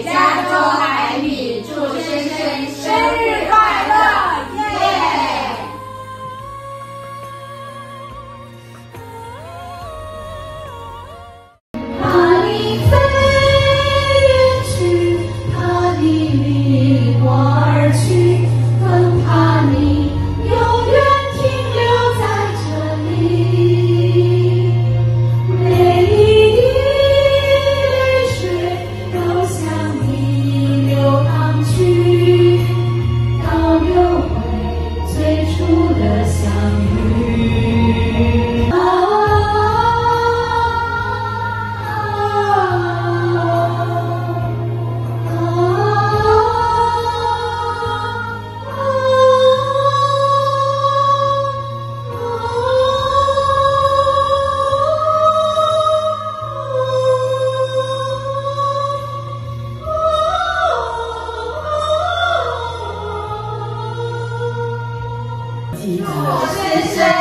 北加州海米祝先生生日快乐！耶！ 怕你飞远去，怕你离我而去，更怕你永远停留在这里。每一滴泪水都向你流淌去，到流回最初的相遇。祝先生